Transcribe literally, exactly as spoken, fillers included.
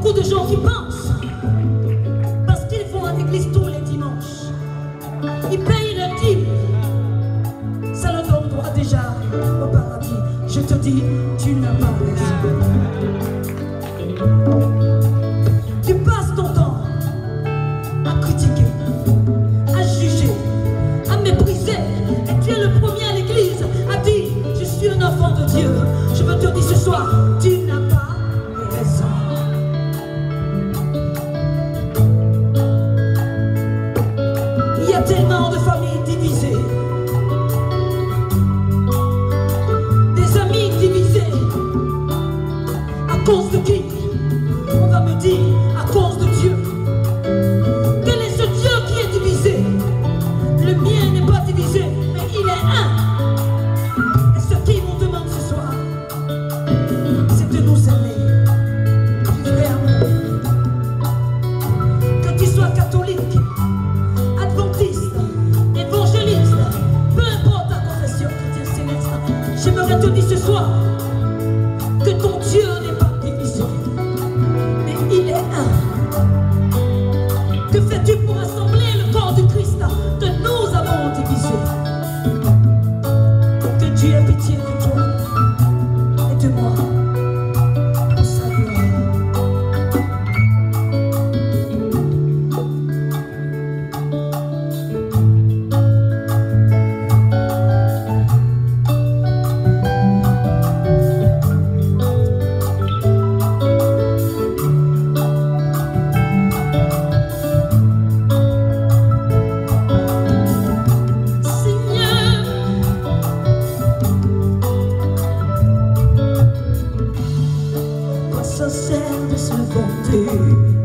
beaucoup de gens qui pensent, parce qu'ils vont à l'église tous les dimanches, ils payent leur dîme, ça leur donne droit déjà au paradis. Je te dis, tu n'as pas raison. Tu passes ton temps à critiquer, à juger, à mépriser, et tu es le premier à l'église à dire, je suis un enfant de Dieu. Je veux te dire ce soir, tu n'as pas raison. Il y a tellement de familles divisées, des amis divisés. À cause de qui? On va me dire, à cause de Dieu. Quel est ce Dieu qui est divisé? Le mien n'est pas divisé, mais il est un. Et ce qui nous demande ce soir, c'est de nous aimer du vrai amour. Que tu sois catholique, adventiste, évangéliste, peu importe ta confession chrétienne céleste, j'aimerais te dire ce soir que ton Dieu n'est pas divisé, mais il est un. Que fais-tu pour assembler le corps du Christ que nous avons divisé? Que Dieu ait pitié de toi et de moi. Salut. Ça sert de se vanter.